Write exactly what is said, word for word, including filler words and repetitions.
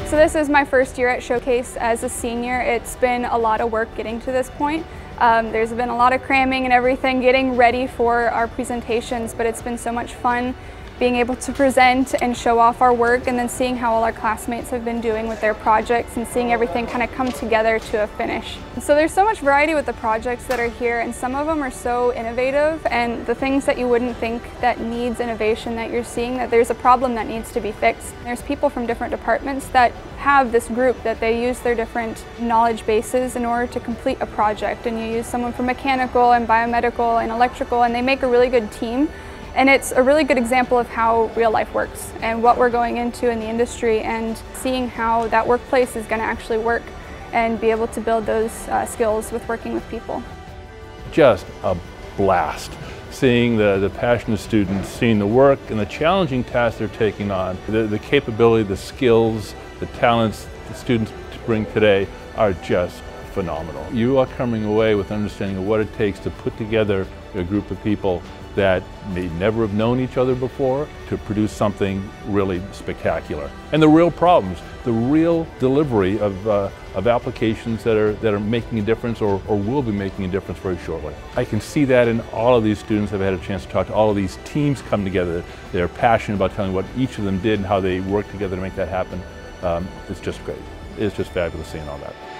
So this is my first year at Showcase as a senior. It's been a lot of work getting to this point. Um, there's been a lot of cramming and everything, getting ready for our presentations, but it's been so much fun being able to present and show off our work, and then seeing how all our classmates have been doing with their projects and seeing everything kind of come together to a finish. So there's so much variety with the projects that are here, and some of them are so innovative, and the things that you wouldn't think that needs innovation that you're seeing that there's a problem that needs to be fixed. There's people from different departments that have this group that they use their different knowledge bases in order to complete a project, and you use someone from mechanical and biomedical and electrical, and they make a really good team. And it's a really good example of how real life works and what we're going into in the industry, and seeing how that workplace is going to actually work and be able to build those uh, skills with working with people. Just a blast. Seeing the, the passionate students, seeing the work and the challenging tasks they're taking on, the, the capability, the skills, the talents the students bring today are just phenomenal. You are coming away with understanding of what it takes to put together a group of people that may never have known each other before to produce something really spectacular. And the real problems, the real delivery of, uh, of applications that are, that are making a difference or, or will be making a difference very shortly. I can see that in all of these students. I've had a chance to talk to all of these teams come together. They're passionate about telling what each of them did and how they worked together to make that happen. Um, it's just great. It's just fabulous seeing all that.